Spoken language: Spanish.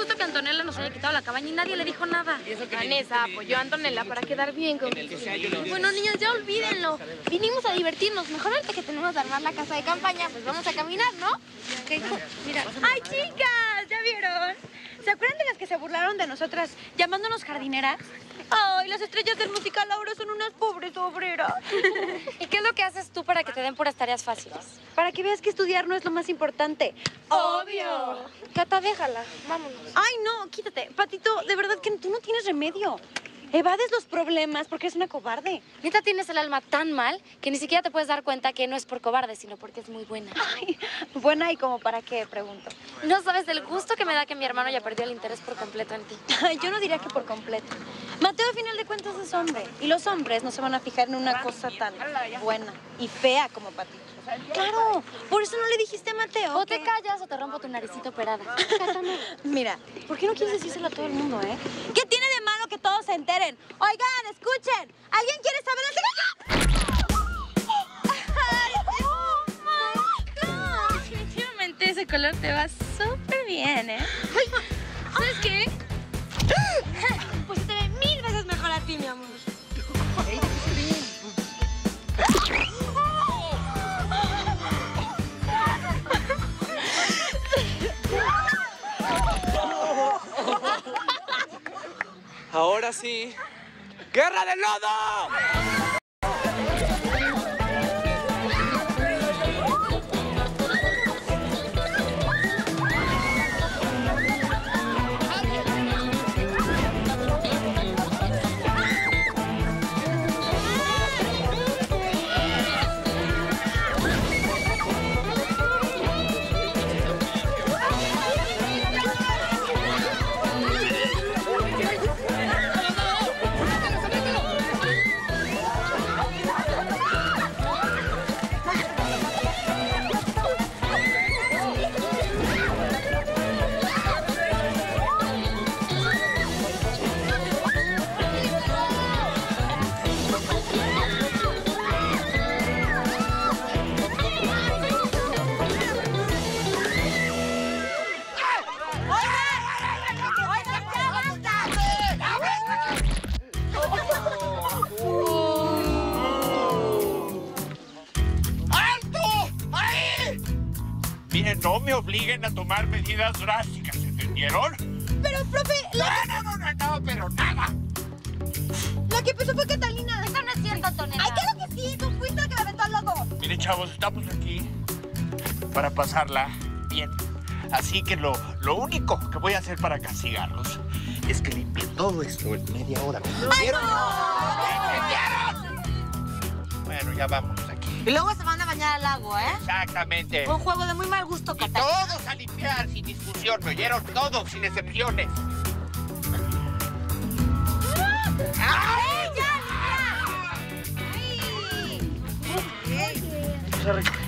injusto que Antonella nos haya quitado la cabaña y nadie le dijo nada. Vanessa apoyó a Antonella para quedar bien con... Bueno, niños, ya olvídenlo. Vinimos a divertirnos. Mejor ahorita que tenemos que armar la casa de campaña, pues vamos a caminar, ¿no? Okay. Mira. ¡Ay, chicas! ¿Ya vieron? ¿Se acuerdan de las que se burlaron de nosotras llamándonos jardineras? ¡Ay, las estrellas del musical ahora son unas pobres obreras! ¿Y qué es lo que haces tú para que te den puras tareas fáciles? Para que veas que estudiar no es lo más importante. ¡Obvio! Cata, déjala. Vámonos. ¡Ay, no! Quítate. Patito, de verdad que tú no tienes remedio. Evades los problemas porque eres una cobarde. Neta, tienes el alma tan mal que ni siquiera te puedes dar cuenta que no es por cobarde, sino porque es muy buena. Ay, ¿buena y como para qué? Pregunto. No sabes del gusto que me da que mi hermano ya perdió el interés por completo en ti. Ay, yo no diría que por completo. Mateo, al final de cuentas, es hombre. Y los hombres no se van a fijar en una cosa tan buena y fea como Patito. Claro, por eso no le dijiste a Mateo. O te callas o te rompo tu naricita operada. Cátame. Mira, ¿por qué no quieres decírselo a todo el mundo, ¿Qué tiene de malo que todos se enteren? Oigan, escuchen. ¿Alguien quiere saber el secreto? Definitivamente ese color te va súper bien, ¿Sabes qué? Pues se te ve 1000 veces mejor a ti, mi amor. Ahora sí. ¡Guerra del lodo! Miren, no me obliguen a tomar medidas drásticas, ¿entendieron? Pero, profe, No, pero nada. la que pasó fue Catalina. Eso no es cierto, Antonella. Ay, claro que sí, tú fuiste la que me aventó al lodo. Miren, chavos, estamos aquí para pasarla bien. Así que lo único que voy a hacer para castigarlos es que limpien todo esto en media hora. ¿Entendieron? Bueno, ya vámonos aquí. Y luego se van a bañar al lago, Exactamente. Un juego de muy mal gusto, Y Catalina. todos a limpiar sin discusión, ¿me oyeron? Todos, sin excepciones. ¡Ay, ya! ¡Ay! Sorry.